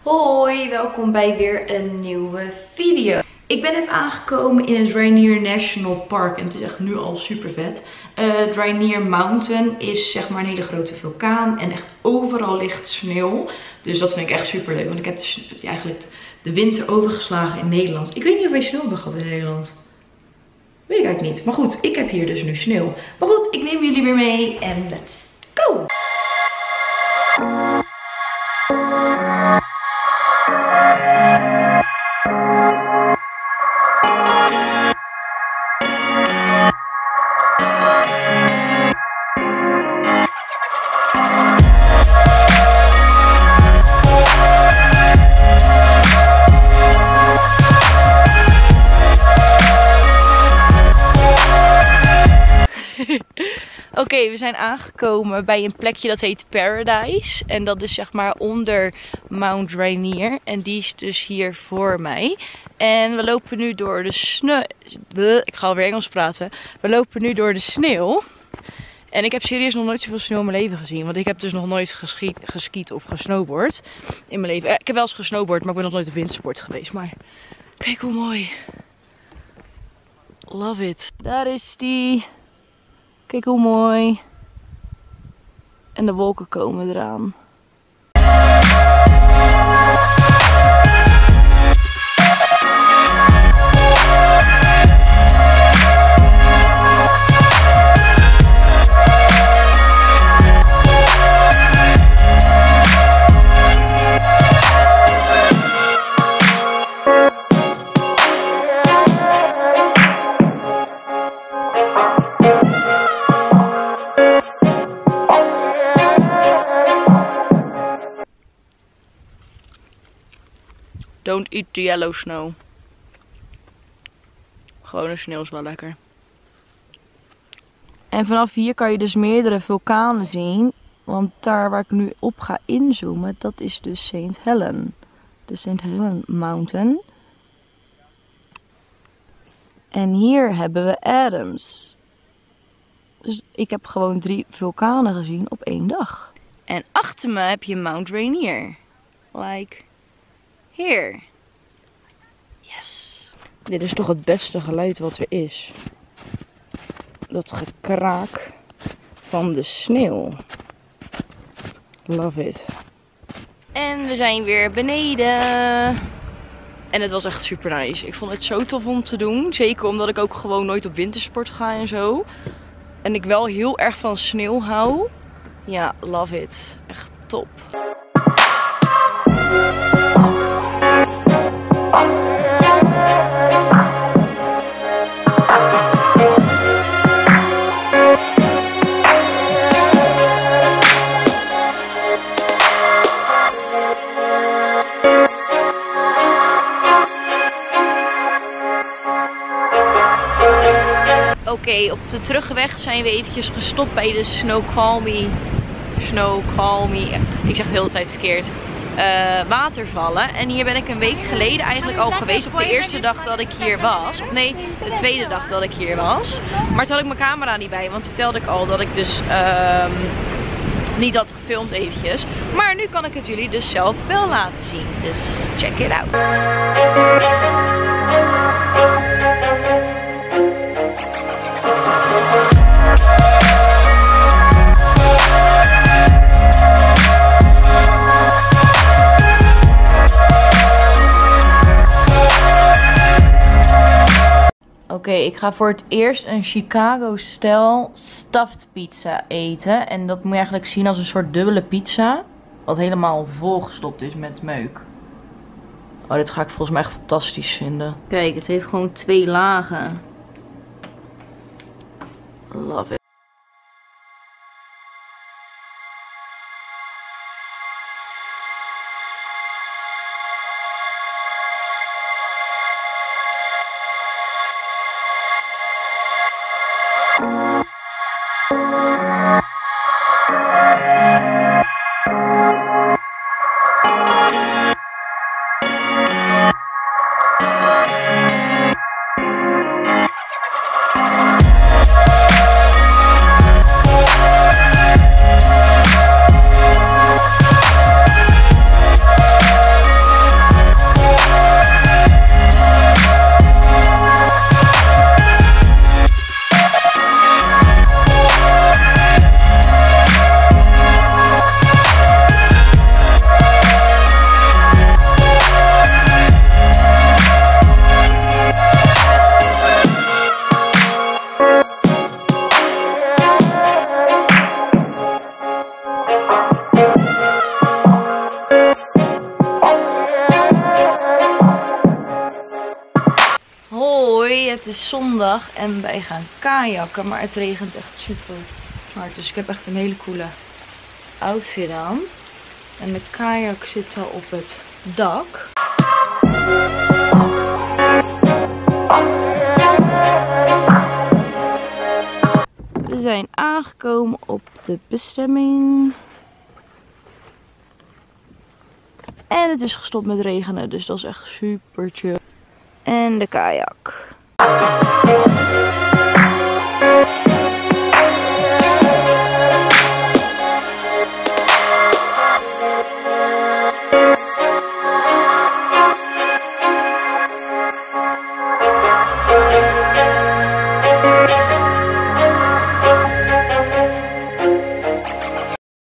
Hoi, welkom bij weer een nieuwe video. Ik ben net aangekomen in het Rainier National Park en het is echt nu al super vet. Het Rainier Mountain is zeg maar een hele grote vulkaan en echt overal ligt sneeuw. Dus dat vind ik echt super leuk, want ik heb dus eigenlijk de winter overgeslagen in Nederland. Ik weet niet of wij sneeuw hebben gehad in Nederland. Weet ik eigenlijk niet. Maar goed, ik heb hier dus nu sneeuw. Maar goed, ik neem jullie weer mee en let's go! Oké, we zijn aangekomen bij een plekje dat heet Paradise. En dat is zeg maar onder Mount Rainier. En die is dus hier voor mij. En we lopen nu door de sneeuw. Ik ga alweer Engels praten. We lopen nu door de sneeuw. En ik heb serieus nog nooit zoveel sneeuw in mijn leven gezien. Want ik heb dus nog nooit geskiet of gesnowboard in mijn leven. Ik heb wel eens gesnowboard, maar ik ben nog nooit op wintersport geweest. Maar kijk hoe mooi. Love it. Daar is die. Kijk hoe mooi. En de wolken komen eraan. Don't eat the yellow snow. Gewone sneeuw is wel lekker. En vanaf hier kan je dus meerdere vulkanen zien. Want daar waar ik nu op ga inzoomen, dat is dus St. Helen. De St. Helen Mountain. En hier hebben we Adams. Dus ik heb gewoon 3 vulkanen gezien op 1 dag. En achter me heb je Mount Rainier. Like... Hier. Yes. Dit is toch het beste geluid wat er is. Dat gekraak van de sneeuw. Love it. En we zijn weer beneden. En het was echt super nice. Ik vond het zo tof om te doen. Zeker omdat ik ook gewoon nooit op wintersport ga en zo. En ik wel heel erg van sneeuw hou. Ja, love it. Echt top. Oké, op de terugweg zijn we eventjes gestopt bij de Snoqualmie. Ik zeg het de hele tijd verkeerd. Watervallen. En hier ben ik een week geleden eigenlijk al geweest op de eerste dag dat ik hier was. Of nee, de tweede dag dat ik hier was. Maar toen had ik mijn camera niet bij, want vertelde ik al dat ik dus niet had gefilmd eventjes. Maar nu kan ik het jullie dus zelf wel laten zien. Dus check it out. Oké, ik ga voor het eerst een Chicago-stijl stuffed pizza eten. En dat moet je eigenlijk zien als een soort dubbele pizza. Wat helemaal volgestopt is met meuk. Oh, dit ga ik volgens mij echt fantastisch vinden. Kijk, het heeft gewoon 2 lagen. Love it. Hoi, het is zondag en wij gaan kajakken, maar het regent echt super hard. Dus ik heb echt een hele coole outfit aan. En de kajak zit al op het dak. We zijn aangekomen op de bestemming. En het is gestopt met regenen, dus dat is echt super chill. En de kajak.